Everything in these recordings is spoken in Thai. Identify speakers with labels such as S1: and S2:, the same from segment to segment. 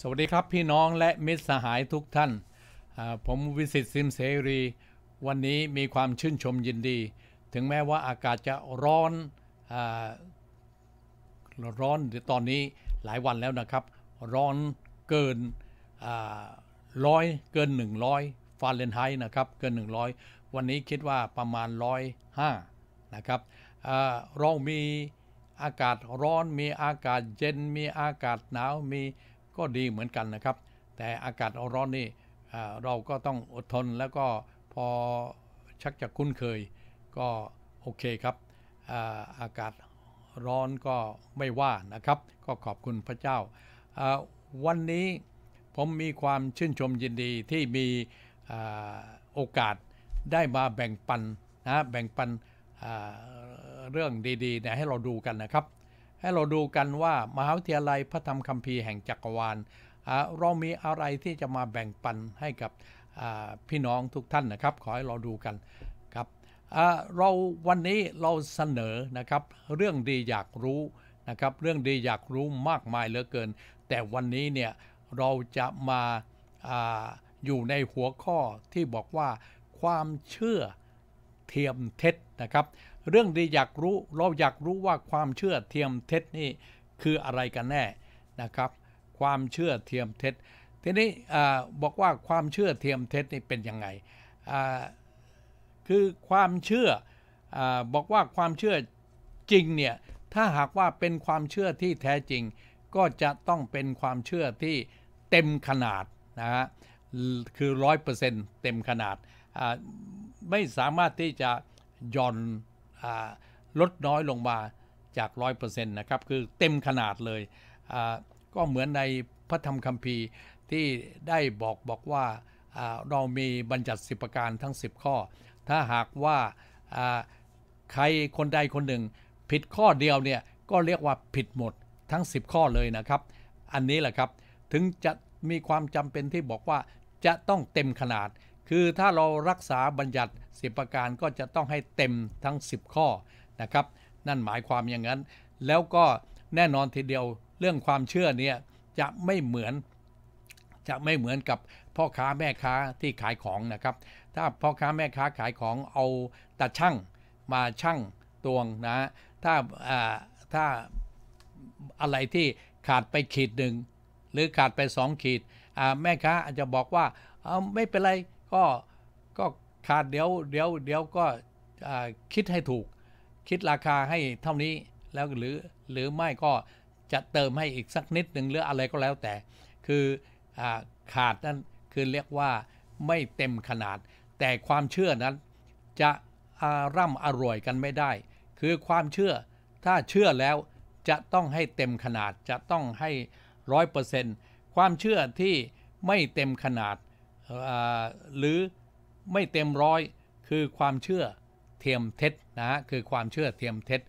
S1: วัสดีครับพี่น้องและมิตรสหายทุกท่านผมวิสิตสิมเสรีวันนี้มีความชื่นชมยินดีถึงแม้ว่าอากาศจะร้อนตอนนี้หลายวันแล้วนะครับร้อนเกินเกิน100ฟาเรนไฮต์นะครับเกิน100วันนี้คิดว่าประมาณ105นะครับเรามีอากาศร้อนมีอากาศเย็นมีอากาศหนาวมีก็ดีเหมือนกันนะครับแต่อากาศร้อนนี่เราก็ต้องอดทนแล้วก็พอชักจะคุ้นเคยก็โอเคครับอากาศร้อนก็ไม่ว่านะครับก็ขอบคุณพระเจ้าวันนี้ผมมีความชื่นชมยินดีที่มีโอกาสได้มาแบ่งปันเรื่องดีๆให้เราดูกันนะครับให้เราดูกันว่ามหาวิทยาลัยพระธรรมคัมภีร์แห่งจักรวาลเรามีอะไรที่จะมาแบ่งปันให้กับพี่น้องทุกท่านนะครับขอให้เราดูกันครับวันนี้เราเสนอนะครับเรื่องดีอยากรู้นะครับเรื่องดีอยากรู้มากมายเหลือเกินแต่วันนี้เนี่ยเราจะมาอยู่ในหัวข้อที่บอกว่าความเชื่อเทียมเท็จนะครับเรื่องดีอยากรู้เราอยากรู้ว่าความเชื่อเทียมเท็จนี่คืออะไรกันแน่นะครับความเชื่อเทียมเท็จทีนี้บอกว่าความเชื่อเทียมเท็จนี่เป็นยังไงคือความเชื่อบอกว่าความเชื่อจริงเนี่ยถ้าหากว่าเป็นความเชื่อที่แท้จริงก็จะต้องเป็นความเชื่อที่เต็มขนาดนะฮะคือ 100% เต็มขนาดไม่สามารถที่จะหย่อนลดน้อยลงมาจาก 100% นะครับคือเต็มขนาดเลยก็เหมือนในพระธรรมคัมภีร์ที่ได้บอกว่าเรามีบัญญัติ10ประการทั้ง10ข้อถ้าหากว่าใครคนใดคนหนึ่งผิดข้อเดียวเนี่ยก็เรียกว่าผิดหมดทั้ง10ข้อเลยนะครับอันนี้แหละครับถึงจะมีความจำเป็นที่บอกว่าจะต้องเต็มขนาดคือถ้าเรารักษาบัญญัติ10ประการก็จะต้องให้เต็มทั้ง10ข้อนะครับนั่นหมายความอย่างนั้นแล้วก็แน่นอนทีเดียวเรื่องความเชื่อเนี่ยจะไม่เหมือนกับพ่อค้าแม่ค้าที่ขายของนะครับถ้าพ่อค้าแม่ค้าขายของเอาตาชั่งมาชั่งตวงนะถ้าอะไรที่ขาดไปขีดหนึ่งหรือขาดไป2ขีดแม่ค้าอาจจะบอกว่าไม่เป็นไรก็ขาดเดี๋ยวก็คิดให้ถูกคิดราคาให้เท่านี้แล้วหรือไม่ก็จะเติมให้อีกสักนิดหนึ่งหรืออะไรก็แล้วแต่คือขาดนั้นคือเรียกว่าไม่เต็มขนาดแต่ความเชื่อนั้นจะร่ำอร่วยกันไม่ได้คือความเชื่อถ้าเชื่อแล้วจะต้องให้เต็มขนาดจะต้องให้ 100% ความเชื่อที่ไม่เต็มขนาดหรือไม่เต็มร้อยคือความเชื่อเทียมเท็จนะคือความเชื่อเทียมเท็จ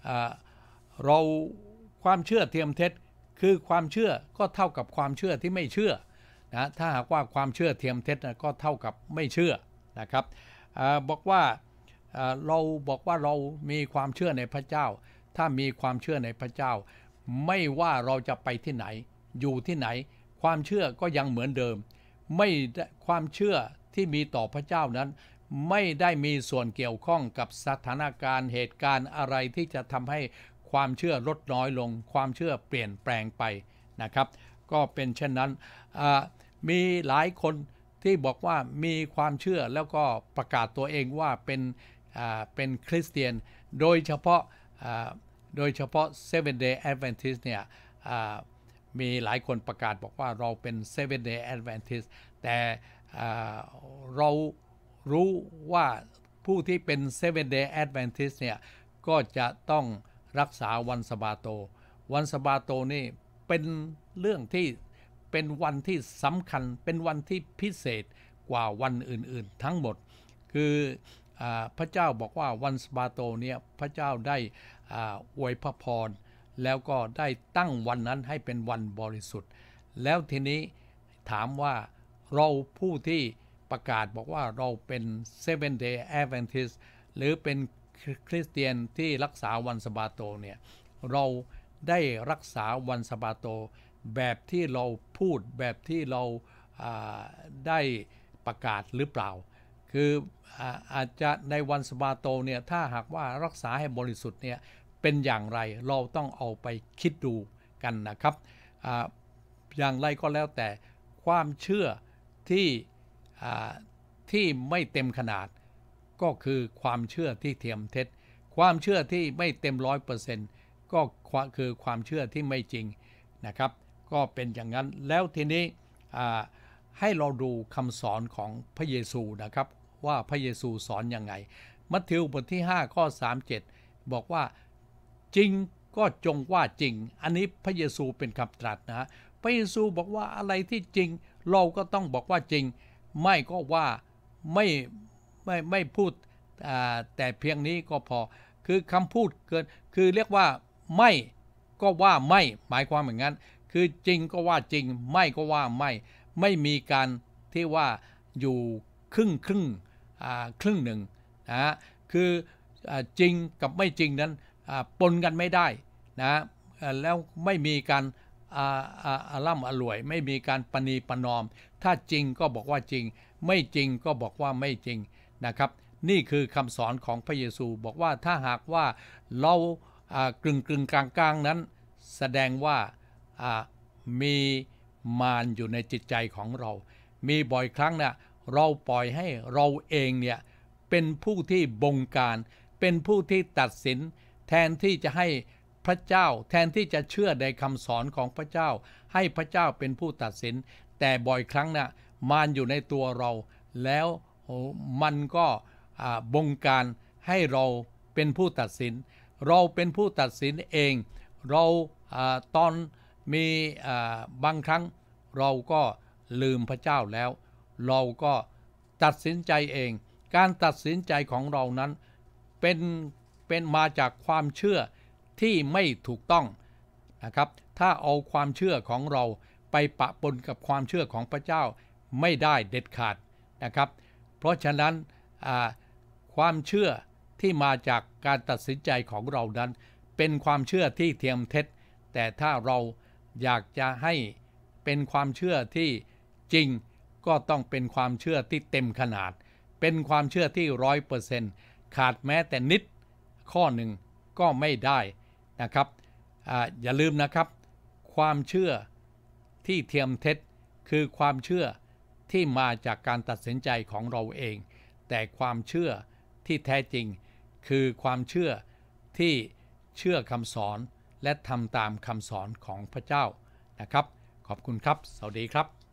S1: ความเชื่อเทียมเท็จคือความเชื่อก็เท่ากับความเชื่อที่ไม่เชื่อนะถ้าหากว่าความเชื่อเทียมเท็จก็เท่ากับไม่เชื่อนะครับบอกว่าเรามีความเชื่อในพระเจ้าถ้ามีความเชื่อในพระเจ้าไม่ว่าเราจะไปที่ไหนอยู่ที่ไหนความเชื่อก็ยังเหมือนเดิมไม่ความเชื่อที่มีต่อพระเจ้านั้นไม่ได้มีส่วนเกี่ยวข้องกับสถานการณ์เหตุการณ์อะไรที่จะทำให้ความเชื่อลดน้อยลงความเชื่อเปลี่ยนแปลงไปนะครับก็เป็นเช่นนั้นมีหลายคนที่บอกว่ามีความเชื่อแล้วก็ประกาศตัวเองว่าเป็นคริสเตียนโดยเฉพาะSeventh Day Adventist เนี่ยมีหลายคนประกาศบอกว่าเราเป็น Seventh Day Adventist แต่เรารู้ว่าผู้ที่เป็น Seventh Day Adventist เนี่ยก็จะต้องรักษาวันสะบาโตวันสะบาโตนี่เป็นเรื่องที่เป็นวันที่สำคัญเป็นวันที่พิเศษกว่าวันอื่นๆทั้งหมดคือพระเจ้าบอกว่าวันสะบาโตเนี่ยพระเจ้าได้อวยพระพรแล้วก็ได้ตั้งวันนั้นให้เป็นวันบริสุทธิ์แล้วทีนี้ถามว่าเราผู้ที่ประกาศบอกว่าเราเป็น Seventh Day Adventist หรือเป็นคริสเตียนที่รักษาวันสะบาโตเนี่ยเราได้รักษาวันสะบาโตแบบที่เราพูดแบบที่เราได้ประกาศหรือเปล่าคืออาจจะในวันสะบาโตเนี่ยถ้าหากว่ารักษาให้บริสุทธิ์เนี่ยเป็นอย่างไรเราต้องเอาไปคิดดูกันนะครับอย่างไรก็แล้วแต่ความเชื่อที่ไม่เต็มขนาดก็คือความเชื่อที่เทียมเท็จความเชื่อที่ไม่เต็ม100%ก็คือความเชื่อที่ไม่จริงนะครับก็เป็นอย่างนั้นแล้วทีนี้ให้เราดูคำสอนของพระเยซูนะครับว่าพระเยซูสอนยังไงมัทธิวบทที่5ข้อ37บอกว่าจริงก็จงว่าจริงอันนี้พระเยซูเป็นคำตรัสนะพระเยซูบอกว่าอะไรที่จริงเราก็ต้องบอกว่าจริงไม่ก็ว่าไม่พูดแต่เพียงนี้ก็พอคือคำพูดเกินคือเรียกว่าไม่ก็ว่าไม่หมายความอย่างนั้นคือจริงก็ว่าจริงไม่ก็ว่าไม่มีการที่ว่าอยู่ครึ่งหนึ่งนะคือจริงกับไม่จริงนั้นปนกันไม่ได้นะแล้วไม่มีการล่ำอร่วยไม่มีการปณีประนอมถ้าจริงก็บอกว่าจริงไม่จริงก็บอกว่าไม่จริงนะครับนี่คือคำสอนของพระเยซูบอกว่าถ้าหากว่าเรากึ่งกลางนั้นแสดงว่ามีมารอยู่ในจิตใจของเรามีบ่อยครั้งเนี่ยเราปล่อยให้เราเองเนี่ยเป็นผู้ที่บงการเป็นผู้ที่ตัดสินแทนที่จะให้พระเจ้าแทนที่จะเชื่อในคำสอนของพระเจ้าให้พระเจ้าเป็นผู้ตัดสินแต่บ่อยครั้งน่ะมารอยู่ในตัวเราแล้วมันก็บงการให้เราเป็นผู้ตัดสินเราเป็นผู้ตัดสินเองเราตอนมีบางครั้งเราก็ลืมพระเจ้าแล้วเราก็ตัดสินใจเองการตัดสินใจของเรานั้นเป็นมาจากความเชื่อที่ไม่ถูกต้องนะครับถ้าเอาความเชื่อของเราไปปะปนกับความเชื่อของพระเจ้าไม่ได้เด็ดขาดนะครับเพราะฉะนั้นความเชื่อที่มาจากการตัดสินใจของเรานั้นเป็นความเชื่อที่เทียมเท็จแต่ถ้าเราอยากจะให้เป็นความเชื่อที่จริงก็ต้องเป็นความเชื่อที่เต็มขนาดเป็นความเชื่อที่100%ขาดแม้แต่นิดข้อหนึ่งก็ไม่ได้นะครับอย่าลืมนะครับความเชื่อที่เทียมเท็จคือความเชื่อที่มาจากการตัดสินใจของเราเองแต่ความเชื่อที่แท้จริงคือความเชื่อที่เชื่อคำสอนและทำตามคำสอนของพระเจ้านะครับขอบคุณครับสวัสดีครับ